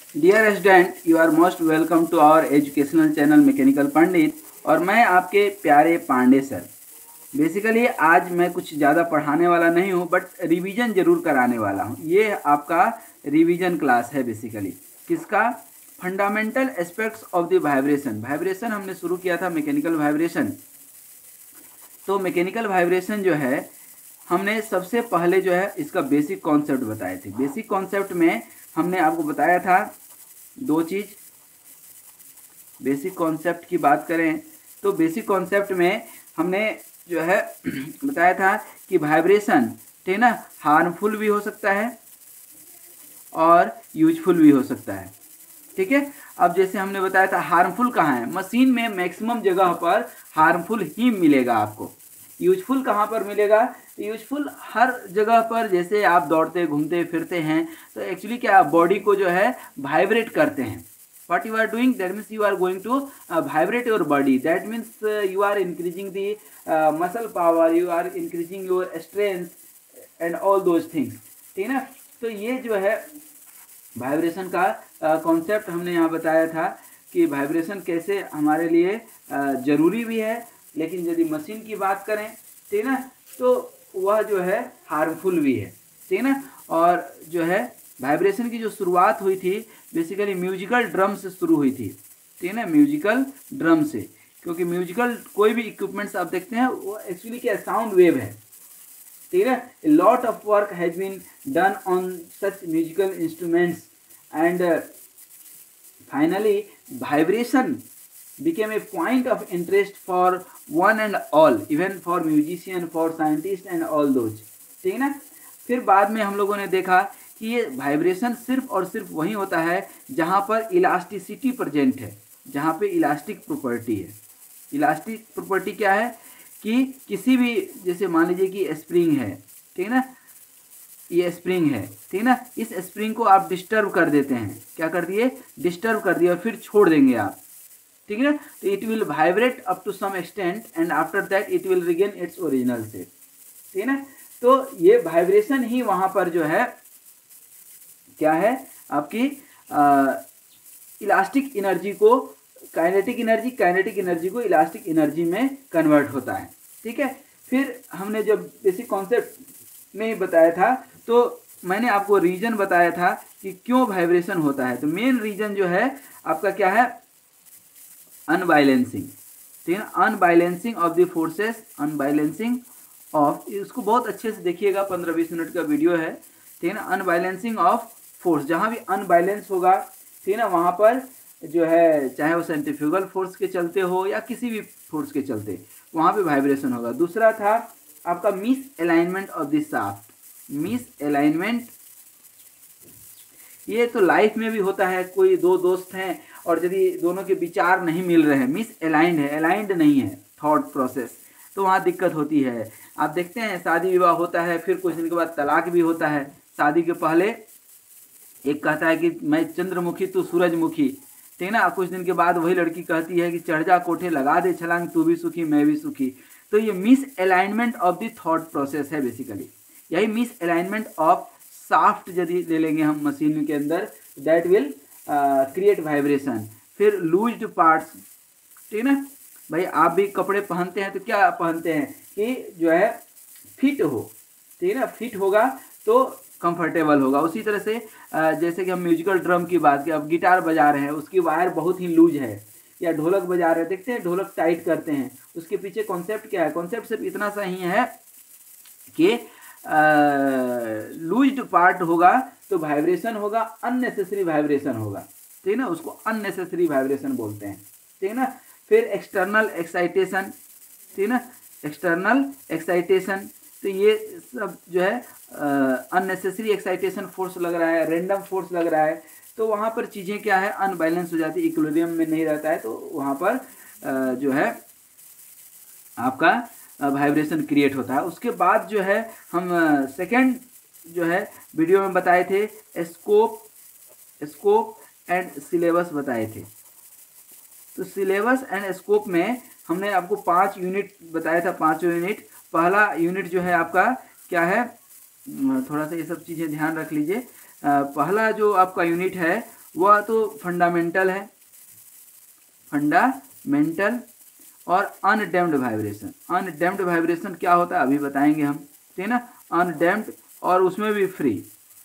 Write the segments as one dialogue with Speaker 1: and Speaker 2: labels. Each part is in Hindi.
Speaker 1: Dear student, you are most welcome to our educational channel Mechanical Pandit. और मैं आपके प्यारे पांडे सर। बेसिकली आज मैं कुछ ज़्यादा पढ़ाने वाला नहीं हूँ, बट रिवीजन ज़रूर कराने वाला हूँ। ये आपका रिवीजन क्लास है बेसिकली। किसका? Fundamental aspects of the vibration. Vibration हमने शुरू किया था, मैकेनिकल वाइब्रेशन। तो मैकेनिकल वाइब्रेशन जो है, हमने सबसे पहले जो है इसका बेसिक कॉन्सेप्ट बताए थे। बेसिक कॉन्सेप्ट में हमने आपको बताया था दो चीज़। बेसिक कॉन्सेप्ट की बात करें तो बेसिक कॉन्सेप्ट में हमने जो है बताया था कि वाइब्रेशन, ठीक है ना, हार्मफुल भी हो सकता है और यूजफुल भी हो सकता है। ठीक है। अब जैसे हमने बताया था, हार्मफुल कहाँ है? मशीन में मैक्सिमम जगह पर हार्मफुल ही मिलेगा आपको। यूजफुल कहाँ पर मिलेगा? यूजफुल हर जगह पर। जैसे आप दौड़ते घूमते फिरते हैं तो एक्चुअली क्या, बॉडी को जो है वाइब्रेट करते हैं। what you are doing, that means you are going to vibrate your body. That means you are increasing the muscle power, you are increasing your strength and all those things, ठीक है ना। तो ये जो है वाइब्रेशन का कॉन्सेप्ट हमने यहाँ बताया था कि वाइब्रेशन कैसे हमारे लिए ज़रूरी भी है, लेकिन यदि मशीन की बात करें, ठीक है ना, तो वह जो है हार्मफुल भी है, ठीक है ना। और जो है वाइब्रेशन की जो शुरुआत हुई थी बेसिकली म्यूजिकल ड्रम से शुरू हुई थी, ठीक है ना, म्यूजिकल ड्रम से। क्योंकि म्यूजिकल कोई भी इक्विपमेंट्स आप देखते हैं वो एक्चुअली क्या, साउंड वेव है, ठीक है। A lot of work has been done on such musical instruments and finally vibration became a point of interest for one and all, even for musician, for scientist and all those, ठीक है ना। फिर बाद में हम लोगों ने देखा कि ये वाइब्रेशन सिर्फ और सिर्फ वही होता है जहाँ पर इलास्टिसिटी प्रेजेंट है, जहाँ पे इलास्टिक प्रॉपर्टी है। इलास्टिक प्रॉपर्टी क्या है कि किसी भी, जैसे मान लीजिए कि स्प्रिंग है, ठीक है ना, ये स्प्रिंग है, ठीक है ना, इस स्प्रिंग को आप डिस्टर्ब कर देते हैं। क्या कर दिए? डिस्टर्ब कर दिया और फिर छोड़ देंगे आप, ठीक है ना। तो it will vibrate up to some extent and after that it will regain its original shape, ठीक है ना। तो ये वाइब्रेशन ही वहाँ पर जो है क्या है, आपकी इलास्टिक एनर्जी को काइनेटिक एनर्जी, काइनेटिक एनर्जी को इलास्टिक एनर्जी में कन्वर्ट होता है, ठीक है। फिर हमने जब बेसिक कॉन्सेप्ट में बताया था तो मैंने आपको रीजन बताया था कि क्यों वाइब्रेशन होता है। तो मेन रीजन जो है आपका क्या है? अनबैलेंसिंग, ठीक है ना, unbalancing of the forces, unbalancing of, इसको बहुत अच्छे से देखिएगा, 15-20 मिनट का वीडियो है, ठीक है ना। अनबैलेंसिंग ऑफ फोर्स, जहाँ भी अनबैलेंस होगा, ठीक है ना, वहाँ पर जो है चाहे वो सेंट्रीफ्यूगल फोर्स के चलते हो या किसी भी फोर्स के चलते, वहाँ पे वाइब्रेशन होगा। दूसरा था आपका misalignment of the shaft. Misalignment, ये तो लाइफ में भी होता है। कोई दो दोस्त हैं और यदि दोनों के विचार नहीं मिल रहे हैं, मिस अलाइंड है, अलाइंड नहीं है थॉट प्रोसेस, तो वहाँ दिक्कत होती है। आप देखते हैं शादी विवाह होता है, फिर कुछ दिन के बाद तलाक भी होता है। शादी के पहले एक कहता है कि मैं चंद्रमुखी तू सूरजमुखी, ठीक है ना। कुछ दिन के बाद वही लड़की कहती है कि चढ़ जा कोठे लगा दे छलांग, तू भी सुखी मैं भी सुखी। तो ये misalignment of the thought process है बेसिकली। यही मिस अलाइनमेंट ऑफ शाफ्ट यदि ले लेंगे हम मशीन के अंदर, दैट विल क्रिएट वाइब्रेशन। फिर लूज्ड पार्ट्स, ठीक है ना। भाई आप भी कपड़े पहनते हैं तो क्या पहनते हैं कि जो है फिट हो, ठीक है ना, फिट होगा तो कंफर्टेबल होगा। उसी तरह से जैसे कि हम म्यूजिकल ड्रम की बात की, अब गिटार बजा रहे हैं, उसकी वायर बहुत ही लूज है, या ढोलक बजा रहे हैं, देखते हैं ढोलक टाइट करते हैं, उसके पीछे कॉन्सेप्ट क्या है? कॉन्सेप्ट सिर्फ इतना सा ही है कि लूज्ड पार्ट होगा तो वाइब्रेशन होगा, अननेसेसरी वाइब्रेशन होगा, ठीक है ना, उसको अननेसेसरी वाइब्रेशन बोलते हैं, ठीक है ना। फिर एक्सटर्नल एक्साइटेशन, ठीक है ना, एक्सटर्नल एक्साइटेशन, तो ये सब जो है अननेसेसरी एक्साइटेशन फोर्स लग रहा है, रेंडम फोर्स लग रहा है, तो वहाँ पर चीज़ें क्या है, अनबैलेंस हो जाती है, इक्विलिब्रियम में नहीं रहता है, तो वहाँ पर जो है आपका वाइब्रेशन क्रिएट होता है। उसके बाद जो है हम सेकंड जो है वीडियो में बताए थे स्कोप एंड सिलेबस बताए थे। तो सिलेबस एंड स्कोप में हमने आपको 5 यूनिट बताया था, 5 यूनिट। पहला यूनिट जो है आपका क्या है, थोड़ा सा ये सब चीज़ें ध्यान रख लीजिए। पहला जो आपका यूनिट है वह तो फंडामेंटल है, फंडामेंटल और अनडैम्प्ड वाइब्रेशन। अनडैम्प्ड वाइब्रेशन क्या होता है अभी बताएंगे हम, ठीक है ना, अनडैम्प्ड और उसमें भी फ्री।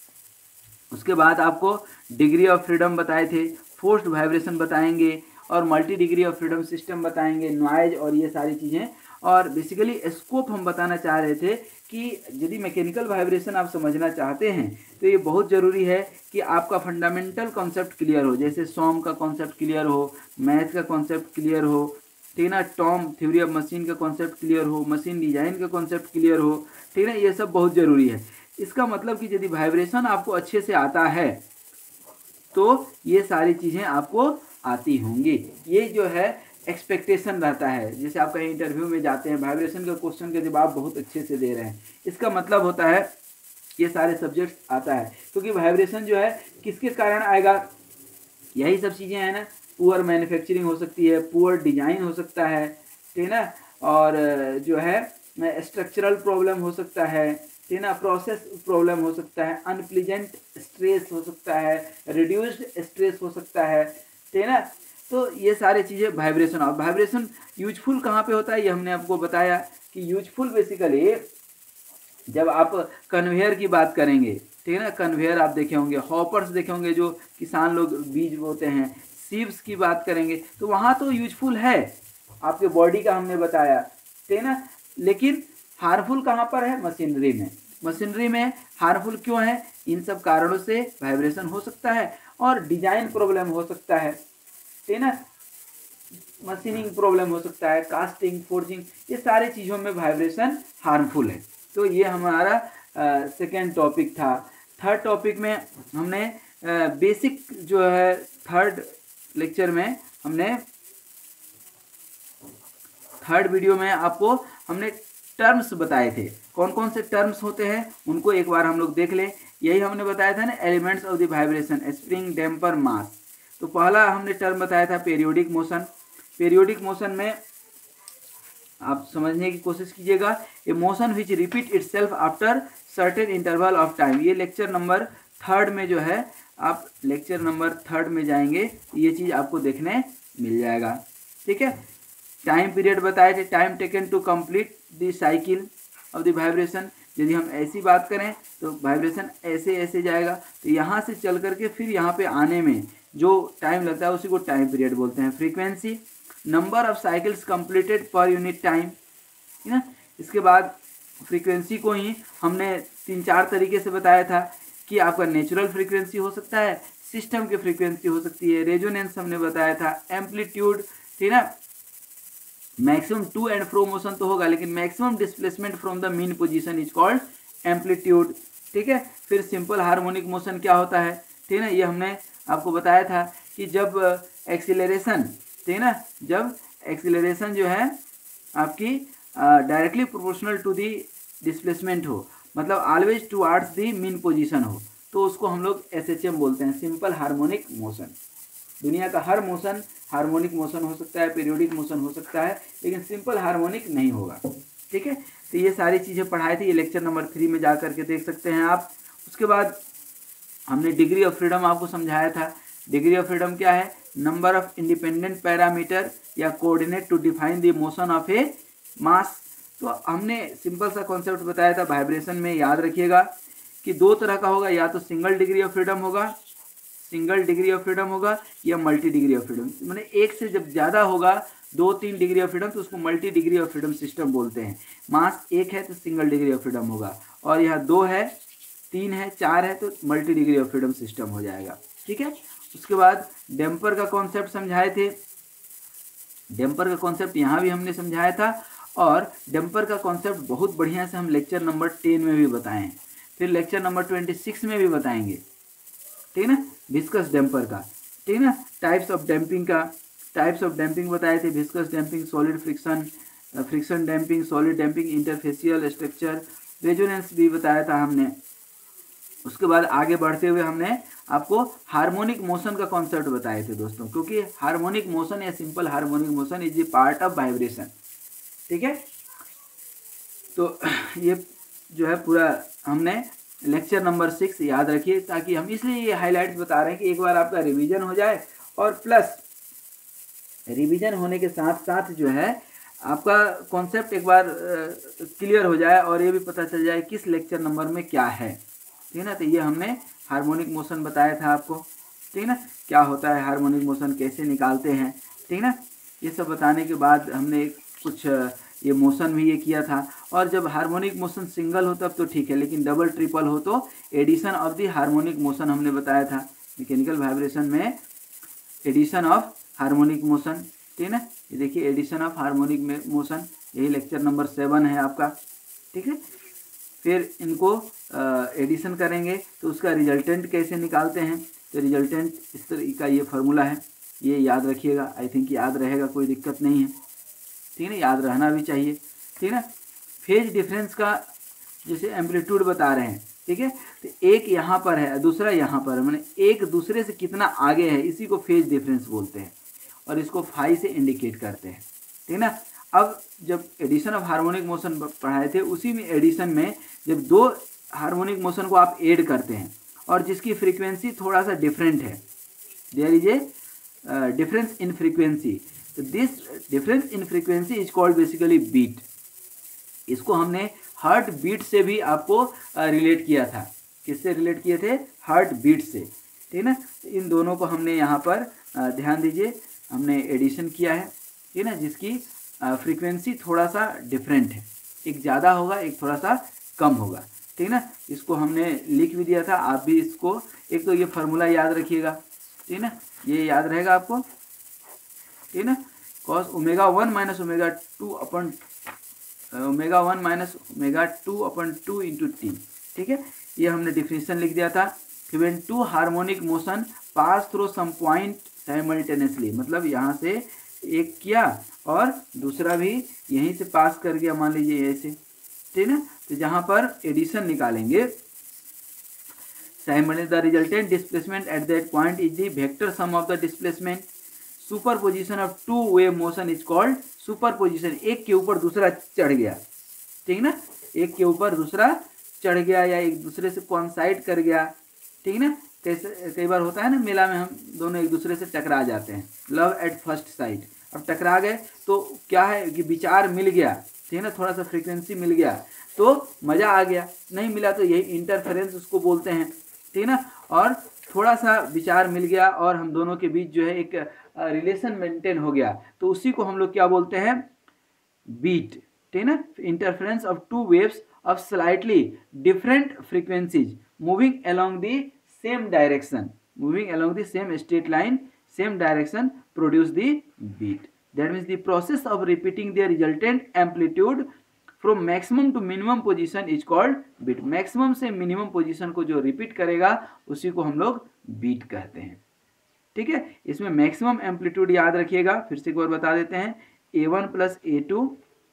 Speaker 1: उसके बाद आपको डिग्री ऑफ फ्रीडम बताए थे, फोर्स्ड वाइब्रेशन बताएंगे और multi degree of freedom system बताएंगे, नॉइज और ये सारी चीज़ें। और बेसिकली स्कोप हम बताना चाह रहे थे कि यदि मैकेनिकल वाइब्रेशन आप समझना चाहते हैं तो ये बहुत ज़रूरी है कि आपका फंडामेंटल कॉन्सेप्ट क्लियर हो, जैसे सॉम का कॉन्सेप्ट क्लियर हो, मैथ का कॉन्सेप्ट क्लियर हो, ठीक है ना, टॉम थ्योरी ऑफ मशीन का कॉन्सेप्ट क्लियर हो, मशीन डिजाइन का कॉन्सेप्ट क्लियर हो, ठीक है ना, ये सब बहुत ज़रूरी है। इसका मतलब कि यदि वाइब्रेशन आपको अच्छे से आता है तो ये सारी चीज़ें आपको आती होंगी। ये जो है एक्सपेक्टेशन रहता है, जैसे आप कहीं इंटरव्यू में जाते हैं, वाइब्रेशन के क्वेश्चन के जवाब बहुत अच्छे से दे रहे हैं, इसका मतलब होता है ये सारे सब्जेक्ट्स आता है। क्योंकि वाइब्रेशन जो है किसके कारण आएगा, यही सब चीज़ें हैं ना, पुअर मैन्युफैक्चरिंग हो सकती है, पुअर डिजाइन हो सकता है, ठीक है ना, और जो है स्ट्रक्चरल प्रॉब्लम हो सकता है, ठीक है ना, प्रोसेस प्रॉब्लम हो सकता है, अनप्लीजेंट स्ट्रेस हो सकता है, रिड्यूस्ड स्ट्रेस हो सकता है, ठीक है ना। तो ये सारी चीज़ें वाइब्रेशन। और वाइब्रेशन यूजफुल कहाँ पे होता है ये हमने आपको बताया कि यूजफुल बेसिकली जब आप कन्वेयर की बात करेंगे, ठीक है ना, कन्वेयर आप देखे होंगे, हॉपर्स देखे होंगे जो किसान लोग बीज बोते हैं, सीव्स की बात करेंगे तो वहाँ तो यूजफुल है, आपके बॉडी का हमने बताया, ठीक है ना। लेकिन हार्मफुल कहाँ पर है, मशीनरी में। मशीनरी में हार्मफुल क्यों है, इन सब कारणों से वाइब्रेशन हो सकता है और डिजाइन प्रॉब्लम हो सकता है, ठीक है ना, मशीनिंग प्रॉब्लम हो सकता है, कास्टिंग, फोर्जिंग, ये सारे चीज़ों में वाइब्रेशन हार्मफुल है। तो ये हमारा सेकेंड टॉपिक था। थर्ड टॉपिक में हमने बेसिक जो है, थर्ड लेक्चर में हमने, थर्ड वीडियो में आपको हमने टर्म्स बताए थे, कौन कौन से टर्म्स होते हैं उनको एक बार हम लोग देख लें। यही हमने बताया था ना, elements of the vibration, spring, damper, mass. तो पहला हमने टर्म बताया था पीरियोडिक मोशन। पीरियोडिक मोशन में आप समझने की कोशिश कीजिएगा, a motion which repeat itself after certain interval of time. ये लेक्चर नंबर थर्ड में जो है, आप लेक्चर नंबर थर्ड में जाएंगे ये चीज़ आपको देखने मिल जाएगा, ठीक है। टाइम पीरियड बताए थे, time taken to complete the cycle of the vibration. यदि हम ऐसी बात करें तो वाइब्रेशन ऐसे ऐसे जाएगा, तो यहाँ से चल करके फिर यहाँ पे आने में जो टाइम लगता है उसी को टाइम पीरियड बोलते हैं। Frequency, number of cycles completed per unit time, ठीक है। इसके बाद फ्रीक्वेंसी को ही हमने 3-4 तरीके से बताया था कि आपका नेचुरल फ्रीक्वेंसी हो सकता है, सिस्टम की फ्रीक्वेंसी हो सकती है, रेजोनेंस हमने बताया था, एम्पलीट्यूड, ठीक है ना, maximum to and fro motion तो होगा लेकिन maximum displacement from the mean position is called amplitude, ठीक है। फिर सिंपल हार्मोनिक मोशन क्या होता है, ठीक है ना, ये हमने आपको बताया था कि जब एक्सीलरेशन, ठीक है ना, जब एक्सीलरेशन जो है आपकी directly proportional to the displacement हो, मतलब always towards the mean position हो, तो उसको हम लोग SHM बोलते हैं, सिंपल हार्मोनिक मोशन। दुनिया का हर मोशन हार्मोनिक मोशन हो सकता है, पीरियोडिक मोशन हो सकता है, लेकिन सिंपल हार्मोनिक नहीं होगा, ठीक है। तो ये सारी चीज़ें पढ़ाई थी, ये लेक्चर नंबर 3 में जा करके देख सकते हैं आप। उसके बाद हमने डिग्री ऑफ फ्रीडम आपको समझाया था। डिग्री ऑफ फ्रीडम क्या है, नंबर ऑफ इंडिपेंडेंट पैरामीटर या coordinate to define the motion of a mass. तो हमने सिंपल सा कॉन्सेप्ट बताया था वाइब्रेशन में, याद रखिएगा कि 2 तरह का होगा, या तो सिंगल डिग्री ऑफ फ्रीडम होगा, सिंगल डिग्री ऑफ फ्रीडम होगा, या मल्टी डिग्री ऑफ फ्रीडम। मैंने एक से जब ज़्यादा होगा 2-3 डिग्री ऑफ फ्रीडम तो उसको multi degree of freedom system बोलते हैं। मास 1 है तो सिंगल डिग्री ऑफ फ्रीडम होगा, और यहाँ 2 है, 3 है, 4 है तो multi degree of freedom system हो जाएगा, ठीक है। उसके बाद डैम्पर का कॉन्सेप्ट समझाए थे, डैम्पर का कॉन्सेप्ट यहाँ भी हमने समझाया था, और डैम्पर का कॉन्सेप्ट बहुत बढ़िया से हम लेक्चर नंबर 10 में भी बताएं, फिर लेक्चर नंबर 26 में भी बताएंगे, ठीक है ना, विस्कस डैम्पर का, ठीक है ना। टाइप्स ऑफ डैम्पिंग का, टाइप्स ऑफ डैम्पिंग बताए थे, viscous damping, solid friction, friction damping, solid damping, interfacial structure, resonance भी बताया था हमने। उसके बाद आगे बढ़ते हुए हमने आपको हार्मोनिक मोशन का कॉन्सेप्ट बताए थे दोस्तों, क्योंकि हार्मोनिक मोशन या simple harmonic motion is a part of vibration, ठीक है। तो ये जो है पूरा हमने लेक्चर नंबर 6 याद रखिए, ताकि हम इसलिए ये हाईलाइट्स बता रहे हैं कि एक बार आपका रिवीजन हो जाए और प्लस रिवीजन होने के साथ साथ जो है आपका कॉन्सेप्ट एक बार क्लियर हो जाए और ये भी पता चल जाए किस लेक्चर नंबर में क्या है। ठीक है ना। तो ये हमने हार्मोनिक मोशन बताया था आपको। ठीक है ना, क्या होता है हार्मोनिक मोशन, कैसे निकालते हैं। ठीक है ना, ये सब बताने के बाद हमने कुछ ये मोशन भी ये किया था। और जब हार्मोनिक मोशन सिंगल हो तब तो ठीक है, लेकिन डबल ट्रिपल हो तो addition of the harmonic motion हमने बताया था मैकेनिकल वाइब्रेशन में, एडिशन ऑफ हार्मोनिक मोशन। ठीक है ना, ये देखिए एडिशन ऑफ हार्मोनिक मोशन, यही लेक्चर नंबर 7 है आपका। ठीक है, फिर इनको एडिशन करेंगे तो उसका रिजल्टेंट कैसे निकालते हैं। तो रिजल्टेंट इस तरह का ये फार्मूला है, ये याद रखिएगा। आई थिंक याद रहेगा, कोई दिक्कत नहीं है। ठीक है ना, याद रहना भी चाहिए। ठीक है ना, फेज डिफरेंस का जैसे एम्पलीट्यूड बता रहे हैं। ठीक है, तो एक यहाँ पर है दूसरा यहाँ पर है, मैंने एक दूसरे से कितना आगे है, इसी को फेज डिफरेंस बोलते हैं और इसको फाई से इंडिकेट करते हैं। ठीक है ना। अब जब एडिशन ऑफ हार्मोनिक मोशन पढ़ाए थे, उसी में एडिशन में जब दो हार्मोनिक मोशन को आप ऐड करते हैं और जिसकी फ्रीक्वेंसी थोड़ा सा डिफरेंट है, there is a difference in frequency, तो this difference in frequency is called basically beat. इसको हमने हार्ट बीट से भी आपको रिलेट किया था। किससे रिलेट किए थे? हार्ट बीट से। ठीक है ना, इन दोनों को हमने यहाँ पर ध्यान दीजिए, हमने एडिशन किया है। ठीक है ना, जिसकी फ्रीक्वेंसी थोड़ा सा डिफरेंट है, एक ज़्यादा होगा एक थोड़ा सा कम होगा। ठीक है ना, इसको हमने लिख भी दिया था, आप भी इसको एक तो ये फार्मूला याद रखिएगा। ठीक है ना, ये याद रहेगा आपको। ठीक है ना, cos ω1 minus ω2 upon ω1 minus ω2 upon 2 into T. ठीक है, ये हमने डिफिनेशन लिख दिया था। When two harmonic motion pass through some point simultaneously, मतलब यहाँ से एक किया और दूसरा भी यहीं से पास कर गया, मान लीजिए ऐसे। ठीक है ना, तो जहाँ पर एडिशन निकालेंगे, simultaneous the resultant displacement at that point is the vector sum of the displacement. Superposition of two wave motion is called superposition. एक के ऊपर दूसरा चढ़ गया। ठीक है ना, एक के ऊपर दूसरा चढ़ गया या एक दूसरे से कोइंसाइड कर गया। ठीक है ना, कैसे कई बार होता है ना मेला में, हम दोनों एक दूसरे से टकरा जाते हैं, लव एट फर्स्ट साइट। अब टकरा गए तो क्या है कि विचार मिल गया। ठीक है ना, थोड़ा सा फ्रीक्वेंसी मिल गया तो मज़ा आ गया, नहीं मिला तो यही इंटरफेरेंस उसको बोलते हैं। ठीक है ना, और थोड़ा सा विचार मिल गया और हम दोनों के बीच जो है एक रिलेशन मेंटेन हो गया, तो उसी को हम लोग क्या बोलते हैं? बीट। ठीक है ना, interference of two waves of slightly different frequencies moving along the same direction, moving along the same straight line, same direction produce the beat. That means the process of repeating the resultant amplitude from maximum to minimum position is called beat. Maximum से मिनिमम पोजीशन को जो रिपीट करेगा उसी को हम लोग बीट कहते हैं। ठीक है, इसमें मैक्सिमम एम्पलीट्यूड याद रखिएगा, फिर से एक बार बता देते हैं, A1 प्लस A2,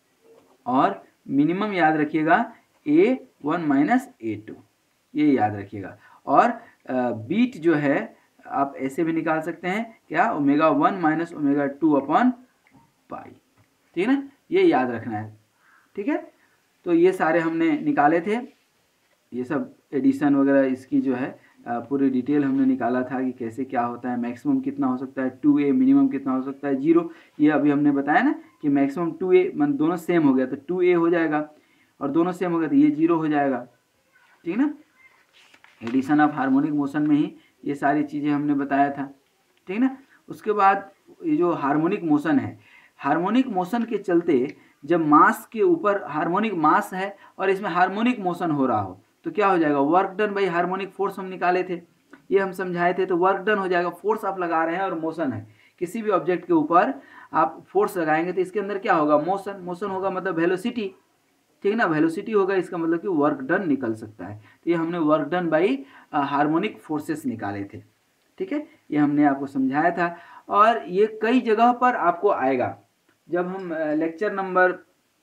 Speaker 1: और मिनिमम याद रखिएगा A1 माइनस A2, ये याद रखिएगा। और बीट जो है आप ऐसे भी निकाल सकते हैं, क्या? ω1 माइनस ω2 अपॉन पाई। ठीक है ना, ये याद रखना है। ठीक है, तो ये सारे हमने निकाले थे, ये सब एडिशन वगैरह इसकी जो है पूरी डिटेल हमने निकाला था कि कैसे क्या होता है, मैक्सिमम कितना हो सकता है 2a, मिनिमम कितना हो सकता है 0। ये अभी हमने बताया ना कि मैक्सिमम 2a, मन दोनों सेम हो गया तो 2a हो जाएगा, और दोनों सेम हो गया तो ये 0 हो जाएगा। ठीक है ना, एडिशन ऑफ हार्मोनिक मोशन में ही ये सारी चीज़ें हमने बताया था। ठीक है ना, उसके बाद ये जो हार्मोनिक मोशन है, हार्मोनिक मोशन के चलते जब मास के ऊपर हार्मोनिक मास है और इसमें हार्मोनिक मोशन हो रहा हो तो क्या हो जाएगा? Work done by harmonic force हम निकाले थे, ये हम समझाए थे। तो वर्क डन हो जाएगा, फोर्स आप लगा रहे हैं और मोशन है, किसी भी ऑब्जेक्ट के ऊपर आप फोर्स लगाएंगे तो इसके अंदर क्या होगा? मोशन। मोशन होगा मतलब वेलोसिटी। ठीक है ना, वेलोसिटी होगा, इसका मतलब कि वर्क डन निकल सकता है। तो ये हमने work done by harmonic forces निकाले थे। ठीक है, ये हमने आपको समझाया था, और ये कई जगह पर आपको आएगा। जब हम लेक्चर नंबर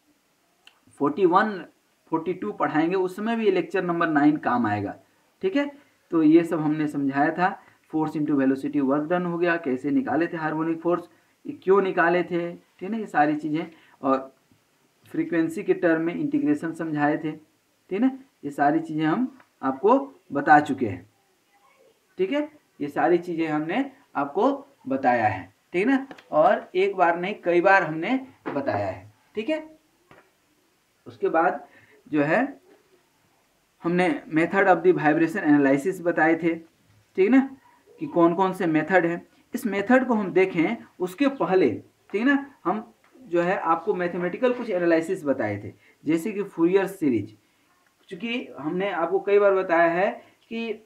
Speaker 1: 41 42 पढ़ाएंगे उस समय भी ये लेक्चर नंबर 9 काम आएगा। ठीक है, तो ये सब हमने समझाया था। Force into velocity work done हो गया, कैसे निकाले थे हार्मोनिक फोर्स, क्यों निकाले थे, ठीक है ना, ये सारी चीज़ें, और फ्रीक्वेंसी के टर्म में इंटीग्रेशन समझाए थे। ठीक है ना, ये सारी चीज़ें हम आपको बता चुके हैं। ठीक है, ये सारी चीज़ें हमने आपको बताया है, ठीक ना, और एक बार नहीं कई बार हमने बताया है। ठीक है, उसके बाद जो है हमने method of the vibration analysis बताए थे, ठीक ना, कि कौन कौन से मेथड हैं। इस मेथड को हम देखें उसके पहले, ठीक ना, हम जो है आपको मैथमेटिकल कुछ एनालिसिस बताए थे, जैसे कि फूरियर सीरीज। चूंकि हमने आपको कई बार बताया है कि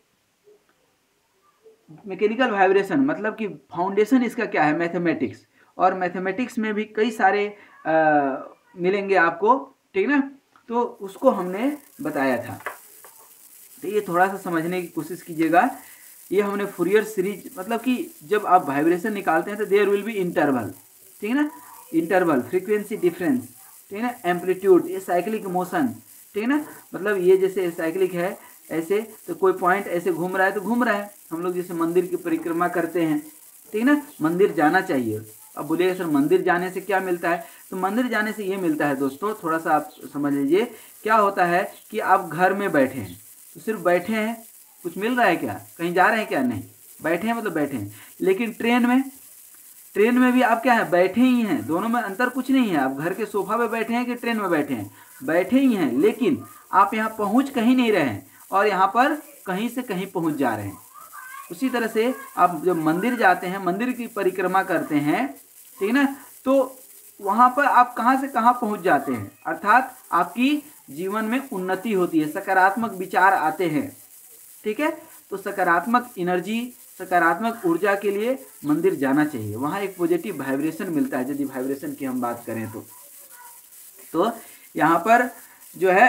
Speaker 1: मैकेनिकल वाइब्रेशन मतलब कि फाउंडेशन इसका क्या है, मैथमेटिक्स, और मैथमेटिक्स में भी कई सारे मिलेंगे आपको, ठीक ना, तो उसको हमने बताया था। तो ये थोड़ा सा समझने की कोशिश कीजिएगा। ये हमने फूरियर सीरीज मतलब कि जब आप वाइब्रेशन निकालते हैं तो देयर विल बी इंटरवल, ठीक है ना, इंटरवल, फ्रीक्वेंसी डिफरेंस, ठीक है ना, एम्पलीट्यूड, ये साइक्लिक मोशन, ठीक है ना, मतलब ये जैसे साइक्लिक है ऐसे, तो कोई पॉइंट ऐसे घूम रहा है तो घूम रहा है। हम लोग जैसे मंदिर की परिक्रमा करते हैं, ठीक ना, मंदिर जाना चाहिए। अब बोलिएगा सर मंदिर जाने से क्या मिलता है, तो मंदिर जाने से ये मिलता है दोस्तों, थोड़ा सा आप समझ लीजिए। क्या होता है कि आप घर में बैठे हैं तो सिर्फ बैठे हैं, कुछ मिल रहा है क्या, कहीं जा रहे हैं क्या, नहीं, बैठे हैं मतलब बैठे हैं। लेकिन ट्रेन में भी आप क्या है, बैठे ही हैं, दोनों में अंतर कुछ नहीं है। आप घर के सोफा पे बैठे हैं कि ट्रेन में बैठे हैं, बैठे ही हैं, लेकिन आप यहाँ पहुँच कहीं नहीं रहे हैं और यहाँ पर कहीं से कहीं पहुँच जा रहे हैं। उसी तरह से आप जब मंदिर जाते हैं, मंदिर की परिक्रमा करते हैं, ठीक है ना, तो वहाँ पर आप कहाँ से कहाँ पहुँच जाते हैं, अर्थात आपकी जीवन में उन्नति होती है, सकारात्मक विचार आते हैं। ठीक है, तो सकारात्मक एनर्जी, सकारात्मक ऊर्जा के लिए मंदिर जाना चाहिए, वहाँ एक पॉजिटिव वाइब्रेशन मिलता है। यदि वाइब्रेशन की हम बात करें तो यहाँ पर जो है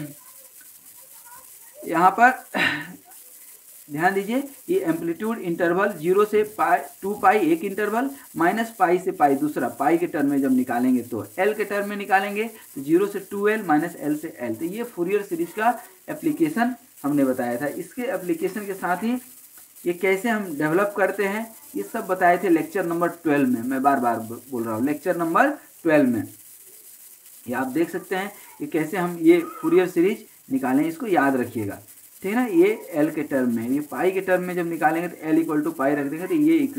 Speaker 1: यहाँ पर ध्यान दीजिए, ये एम्पलीट्यूड इंटरवल 0 से टू पाई एक इंटरवल, माइनस पाई से पाई दूसरा, पाई के टर्म में जब निकालेंगे तो एल के टर्म में निकालेंगे तो 0 से 2L माइनस एल से एल। तो ये फूरियर सीरीज का एप्लीकेशन हमने बताया था। इसके एप्लीकेशन के साथ ही ये कैसे हम डेवलप करते हैं ये सब बताए थे लेक्चर नंबर 12 में। मैं बार बार बोल रहा हूँ, लेक्चर नंबर 12 में ये आप देख सकते हैं कि कैसे हम ये फूरियर सीरीज निकालें, इसको याद रखिएगा, ठीक है ना। ये एल के टर्म में, ये पाई के टर्म में जब निकालेंगे तो एल इक्वल टू पाई रख देंगे, तो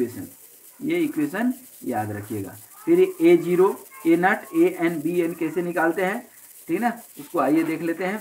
Speaker 1: ये इक्वेशन याद रखिएगा। फिर ये A0 A0 AN BN कैसे निकालते हैं, ठीक है ना, उसको आइए देख लेते हैं।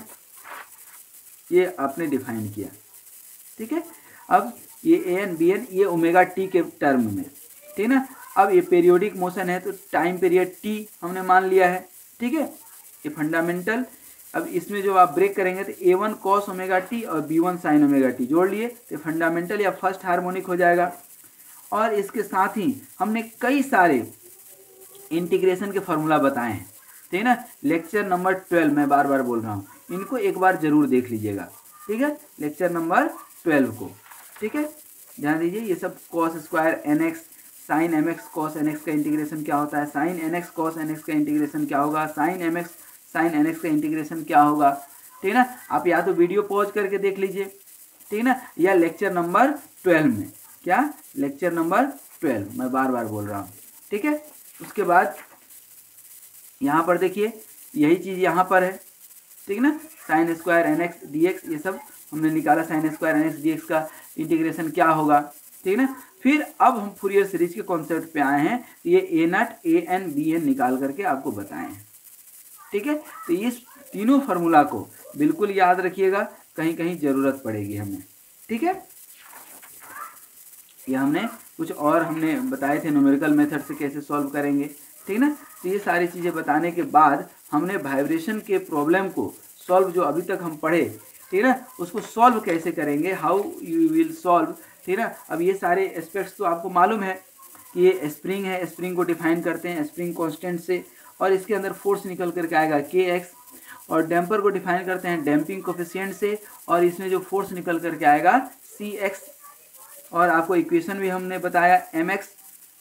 Speaker 1: ये आपने डिफाइन किया, ठीक है। अब ये AN BN ये ओमेगा टी के टर्म में, ठीक है ना। अब ये पीरियोडिक मोशन है तो टाइम पीरियड T हमने मान लिया है, ठीक है, ये फंडामेंटल। अब इसमें जो आप ब्रेक करेंगे तो A1 cos ओमेगा टी और B1 sin ओमेगा टी जोड़ लिए तो फंडामेंटल या फर्स्ट हार्मोनिक हो जाएगा। और इसके साथ ही हमने कई सारे इंटीग्रेशन के फॉर्मूला बताए हैं, ठीक है ना, लेक्चर नंबर 12 मैं बार बार बोल रहा हूँ, इनको एक बार जरूर देख लीजिएगा, ठीक है, लेक्चर नंबर 12 को, ठीक है। ध्यान दीजिए, ये सब cos square nx sin mx cos nx का इंटीग्रेशन क्या होता है, sin nx cos nx का इंटीग्रेशन क्या होगा, sin mx sin nx का इंटीग्रेशन क्या होगा, ठीक है ना। आप या तो वीडियो पॉज करके देख लीजिए, ठीक है ना, या लेक्चर नंबर 12 में, क्या लेक्चर नंबर 12 मैं बार बार बोल रहा हूँ, ठीक है। उसके बाद यहाँ पर देखिए यही चीज़ यहाँ पर है, ठीक है ना, साइन स्क्वायर nx dx ये सब हमने निकाला, साइन स्क्वायर nx dx का इंटीग्रेशन क्या होगा, ठीक है ना। फिर अब हम फूरियर सीरीज के कॉन्सेप्ट पे आए हैं, ये A0 AN BN निकाल करके आपको बताए हैं, ठीक है। तो इस तीनों फार्मूला को बिल्कुल याद रखिएगा, कहीं कहीं ज़रूरत पड़ेगी हमें, ठीक है। ये हमने कुछ और हमने बताए थे न्यूमेरिकल मेथड से कैसे सॉल्व करेंगे, ठीक ना। तो ये सारी चीज़ें बताने के बाद हमने वाइब्रेशन के प्रॉब्लम को सॉल्व जो अभी तक हम पढ़े, ठीक ना, उसको सॉल्व कैसे करेंगे, हाउ यू विल सॉल्व, ठीक ना। अब ये सारे एस्पेक्ट्स तो आपको मालूम है कि ये स्प्रिंग है, स्प्रिंग को डिफाइन करते हैं स्प्रिंग कांस्टेंट से, और इसके अंदर फोर्स निकल करके आएगा kx, और डैम्पर को डिफाइन करते हैं डैम्पिंग कोफिशिएंट से, और इसमें जो फोर्स निकल करके आएगा cx, और आपको इक्वेशन भी हमने बताया mx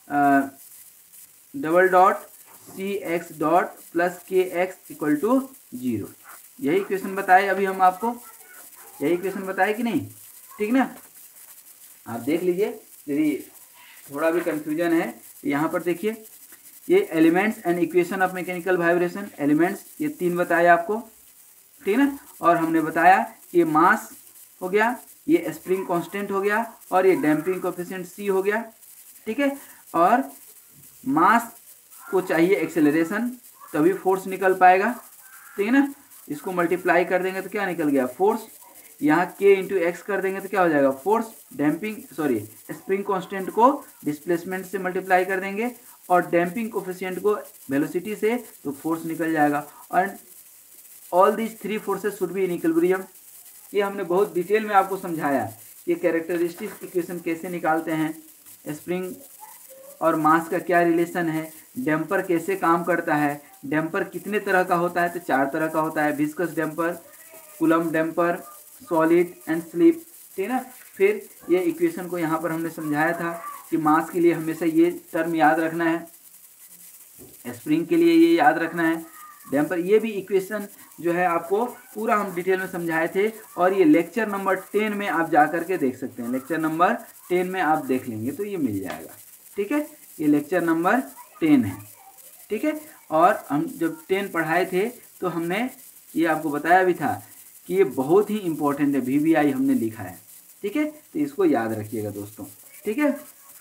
Speaker 1: double dot cx dot plus kx equal to 0, यही इक्वेशन बताए अभी हम आपको, यही इक्वेशन बताए कि नहीं, ठीक ना। आप देख लीजिए, यदि थोड़ा भी कंफ्यूजन है यहाँ पर देखिए, ये elements and equation of mechanical vibration, elements ये 3 बताए आपको, ठीक ना। और हमने बताया कि मास हो गया, ये स्प्रिंग कांस्टेंट हो गया, और ये डैम्पिंग कोएफिशिएंट c हो गया, ठीक है। और मास को चाहिए एक्सेलरेशन, तभी फोर्स निकल पाएगा, ठीक है ना। इसको मल्टीप्लाई कर देंगे तो क्या निकल गया, फोर्स। यहाँ k इंटू एक्स कर देंगे तो क्या हो जाएगा, फोर्स। स्प्रिंग कांस्टेंट को डिस्प्लेसमेंट से मल्टीप्लाई कर देंगे और डैम्पिंग कोएफिशिएंट को वेलोसिटी से, तो फोर्स निकल जाएगा। और all these three forces should be in equilibrium. ये हमने बहुत डिटेल में आपको समझाया, ये कैरेक्टरिस्टिक इक्वेशन कैसे निकालते हैं, स्प्रिंग और मास का क्या रिलेशन है, डैम्पर कैसे काम करता है, डैम्पर कितने तरह का होता है, तो 4 तरह का होता है, viscous damper, Coulomb damper, solid and slip, ठीक है ना। फिर ये इक्वेशन को यहाँ पर हमने समझाया था कि मास के लिए हमेशा ये टर्म याद रखना है, स्प्रिंग के लिए ये याद रखना है, डैम्पर, ये भी इक्वेशन जो है आपको पूरा हम डिटेल में समझाए थे। और ये लेक्चर नंबर 10 में आप जा करके देख सकते हैं, लेक्चर नंबर 10 में आप देख लेंगे तो ये मिल जाएगा, ठीक है। ये लेक्चर नंबर 10 है, ठीक है। और हम जब 10 पढ़ाए थे तो हमने ये आपको बताया भी था कि ये बहुत ही इंपॉर्टेंट है, VBI हमने लिखा है, ठीक है। तो इसको याद रखिएगा दोस्तों, ठीक है।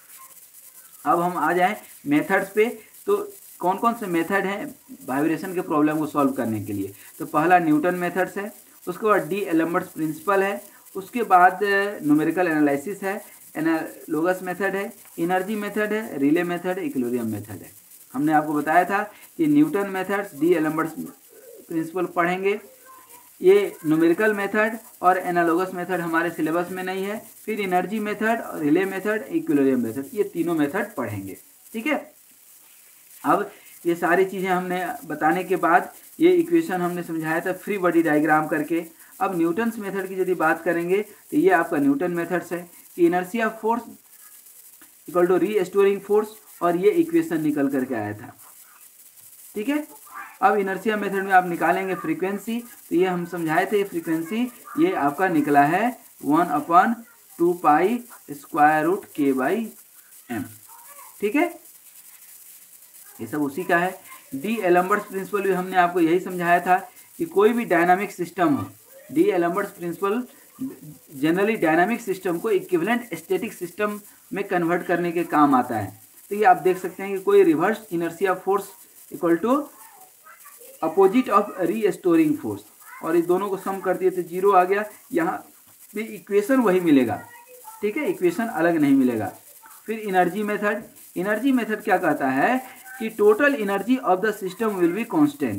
Speaker 1: अब हम आ जाएं मेथड्स पे। तो कौन कौन से मेथड हैं वाइब्रेशन के प्रॉब्लम को सॉल्व करने के लिए, तो पहला न्यूटन मेथड्स है, उसके बाद डी एलम्बर्ट्स प्रिंसिपल है, उसके बाद न्यूमेरिकल एनालिसिस है, एनालोगस मेथड है, एनर्जी मेथड है, रिले मेथड, इक्विलिब्रियम मेथड है। हमने आपको बताया था कि Newton methods, d'Alembert's principle पढ़ेंगे, ये न्यूमेरिकल मेथड और एनालोगस मेथड हमारे सिलेबस में नहीं है। फिर energy method, Rayleigh method, equilibrium method, ये तीनों मेथड पढ़ेंगे, ठीक है। अब ये सारी चीज़ें हमने बताने के बाद ये इक्वेशन हमने समझाया था फ्री बॉडी डायग्राम करके। अब न्यूटन्स मेथड की यदि बात करेंगे तो ये आपका न्यूटन मेथड्स है कि inertia force equal to restoring force, और ये इक्वेशन निकल करके आया था, ठीक है। अब इनर्शिया मेथड में आप निकालेंगे फ्रीक्वेंसी, तो ये हम समझाए थे, फ्रीक्वेंसी ये आपका निकला है 1/2 पाई स्क्वायर रूट k/m, ठीक है। ये सब उसी का है। डी एलम्बर्ट्स प्रिंसिपल भी हमने आपको यही समझाया था कि कोई भी डायनामिक सिस्टम हो, d'Alembert's principle generally dynamic system को इक्विवेलेंट स्टैटिक सिस्टम में कन्वर्ट करने के काम आता है। तो ये आप देख सकते हैं कि कोई reverse inertia force equal to opposite of restoring force, और इस दोनों को सम कर दिए तो 0 आ गया। यहाँ भी इक्वेशन वही मिलेगा, ठीक है, इक्वेशन अलग नहीं मिलेगा। फिर एनर्जी मेथड, एनर्जी मेथड क्या कहता है कि total energy of the system will be constant,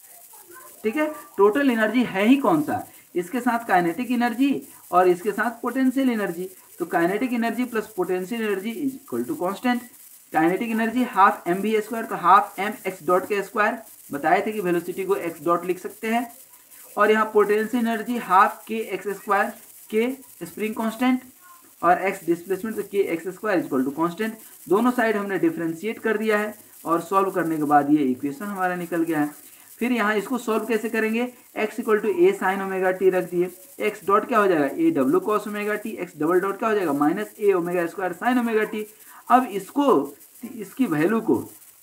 Speaker 1: ठीक है। टोटल एनर्जी है ही कौन सा, इसके साथ काइनेटिक एनर्जी और इसके साथ पोटेंशियल एनर्जी, तो kinetic energy plus potential energy is equal to constant. Kinetic energy half mv², तो हाफ mx डॉट के स्क्वायर, बताए थे कि वेलोसिटी को x डॉट लिख सकते हैं। और यहाँ potential energy half kx², k spring constant और x डिस्प्लेसमेंट, तो kx² इक्वल टू कांस्टेंट। दोनों साइड हमने डिफ्रेंशिएट कर दिया है और सॉल्व करने के बाद ये इक्वेशन हमारा निकल गया है। फिर यहाँ इसको सॉल्व कैसे करेंगे, x equal to a sine omega T रख दिए, x डॉट क्या हो जाएगा a W cos omega T, x double dot क्या हो जाएगा minus a omega square sine omega T. अब इसको, इसकी वैल्यू को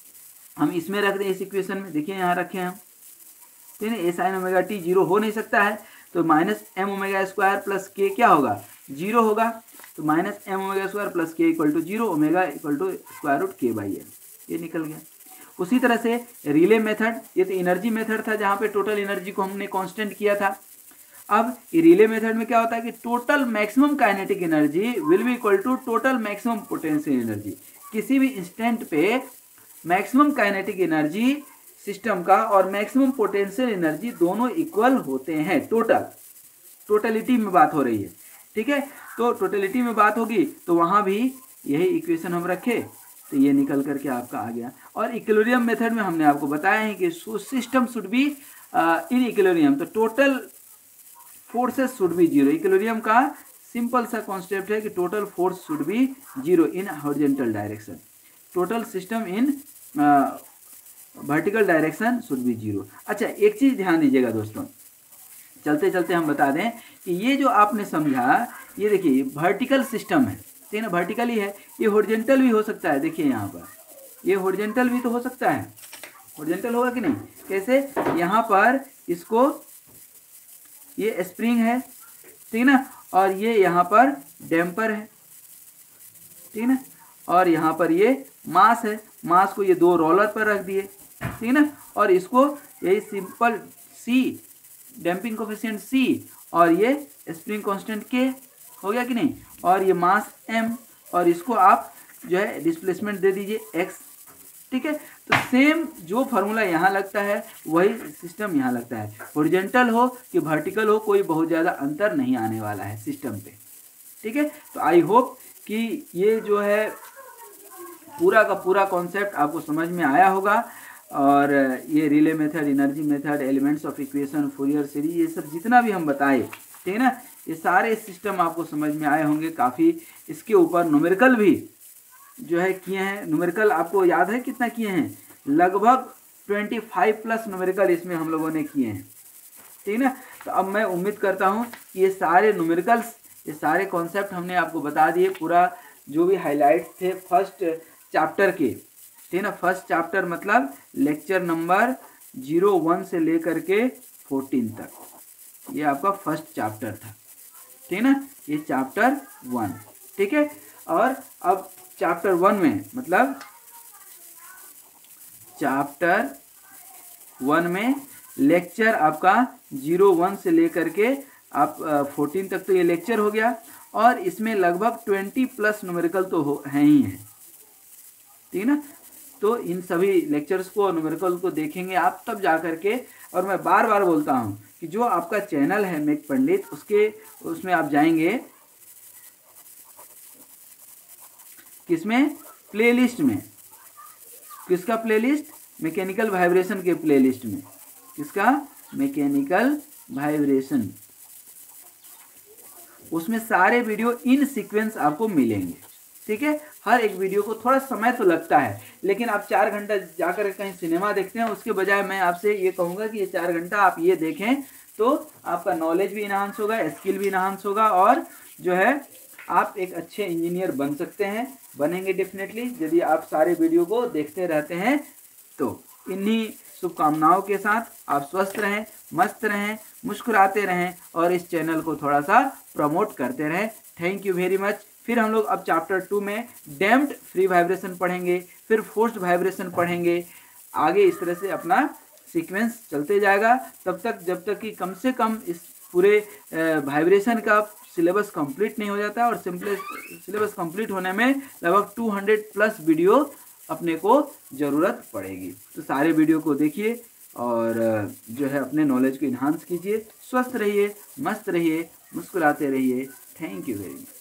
Speaker 1: हम इसमें रख दें, इस इक्वेशन में, देखिए यहाँ रखे हम, ठीक है। a साइन ओमेगा टी 0 हो नहीं सकता है, तो minus m omega square plus k क्या होगा 0 होगा, तो minus m omega square plus k equal to 0, omega equal to square root k/m, ये निकल गया। उसी तरह से रिले मेथड, ये तो एनर्जी मेथड था जहाँ पे टोटल एनर्जी को हमने कांस्टेंट किया था। अब रिले मेथड में क्या होता है कि total maximum kinetic energy will be equal to total maximum potential energy. किसी भी इंस्टेंट पे मैक्सिमम काइनेटिक एनर्जी सिस्टम का और मैक्सिमम पोटेंशियल एनर्जी दोनों इक्वल होते हैं। टोटलिटी में बात हो रही है, ठीक है। तो टोटलिटी में बात होगी तो वहाँ भी यही इक्वेशन हम रखे, तो ये निकल करके आपका आ गया। और इक्विलिब्रियम मेथड में हमने आपको बताया है कि system should be in equilibrium, तो total forces should be 0। Equilibrium का सिंपल सा कॉन्सेप्ट है कि total force should be 0 in horizontal direction, total system in vertical direction should be 0। अच्छा, एक चीज़ ध्यान दीजिएगा दोस्तों, चलते चलते हम बता दें कि ये जो आपने समझा, ये देखिए वर्टिकल सिस्टम है, ठीक है ना, वर्टिकल ही है, ये हॉरिजॉन्टल भी हो सकता है। देखिए यहाँ पर ये हॉरिजॉन्टल भी तो हो सकता है, हॉरिजॉन्टल होगा कि नहीं, कैसे, यहाँ पर इसको ये स्प्रिंग है, ठीक है ना, और ये यहाँ पर डैम्पर है, ठीक ना, और यहाँ पर ये मास है, मास को ये दो रोलर पर रख दिए, ठीक ना, और इसको यही simple C, damping coefficient C, और ये स्प्रिंग कांस्टेंट के, हो गया कि नहीं, और ये मास m, और इसको आप जो है डिस्प्लेसमेंट दे दीजिए x, ठीक है। तो सेम जो फार्मूला यहाँ लगता है वही सिस्टम यहाँ लगता है, हॉरिजॉन्टल हो कि वर्टिकल हो कोई बहुत ज़्यादा अंतर नहीं आने वाला है सिस्टम पे, ठीक है। तो आई होप कि ये जो है पूरा का पूरा कॉन्सेप्ट आपको समझ में आया होगा, और ये Rayleigh method, energy method, elements of equation, Fourier series, ये सब जितना भी हम बताए, ठीक है ना, ये सारे सिस्टम आपको समझ में आए होंगे। काफ़ी इसके ऊपर न्यूमेरिकल भी जो है किए हैं, न्यूमेरिकल आपको याद है कितना किए हैं, लगभग 25+ न्यूमेरिकल इसमें हम लोगों ने किए हैं, ठीक है ना। तो अब मैं उम्मीद करता हूँ कि ये सारे न्यूमेरिकल्स, ये सारे कॉन्सेप्ट हमने आपको बता दिए, पूरा जो भी हाईलाइट्स थे फर्स्ट चैप्टर के, ठीक है ना, फर्स्ट चैप्टर मतलब लेक्चर नंबर 01 से लेकर के 14 तक, ये आपका फर्स्ट चैप्टर था, ठीक है ना, ये चैप्टर 1, ठीक है। और अब चैप्टर 1 में मतलब चैप्टर 1 में लेक्चर आपका 01 से लेकर के आप 14 तक तो ये लेक्चर हो गया, और इसमें लगभग 20+ न्यूमेरिकल तो हैं ही हैं, ठीक है ना। तो इन सभी लेक्चर्स को, न्यूमेरिकल को देखेंगे आप तब जा कर के, और मैं बार बार बोलता हूँ कि जो आपका चैनल है मेक पंडित, उसमें आप जाएंगे, किसमें, प्लेलिस्ट में, किसका प्लेलिस्ट, मैकेनिकल वाइब्रेशन के प्लेलिस्ट में, किसका, मैकेनिकल वाइब्रेशन, उसमें सारे वीडियो इन सीक्वेंस आपको मिलेंगे, ठीक है। हर एक वीडियो को थोड़ा समय तो लगता है, लेकिन आप 4 घंटा जाकर कहीं सिनेमा देखते हैं, उसके बजाय मैं आपसे ये कहूँगा कि ये 4 घंटा आप ये देखें तो आपका नॉलेज भी इन्हांस होगा, स्किल भी इन्हांस होगा, और जो है आप एक अच्छे इंजीनियर बन सकते हैं, बनेंगे डेफिनेटली यदि आप सारे वीडियो को देखते रहते हैं। तो इन्हीं शुभकामनाओं के साथ आप स्वस्थ रहें, मस्त रहें, मुस्कुराते रहें, और इस चैनल को थोड़ा सा प्रमोट करते रहें। Thank you very much. फिर हम लोग अब चैप्टर 2 में डैम्प्ड फ्री वाइब्रेशन पढ़ेंगे, फिर फोर्स्ड वाइब्रेशन पढ़ेंगे, आगे इस तरह से अपना सीक्वेंस चलते जाएगा, तब तक जब तक कि कम से कम इस पूरे वाइब्रेशन का सिलेबस कंप्लीट नहीं हो जाता, और सिलेबस कंप्लीट होने में लगभग 200+ वीडियो अपने को ज़रूरत पड़ेगी। तो सारे वीडियो को देखिए और जो है अपने नॉलेज को इन्हांस कीजिए। स्वस्थ रहिए, मस्त रहिए, मुस्कुराते रहिए। Thank you very much.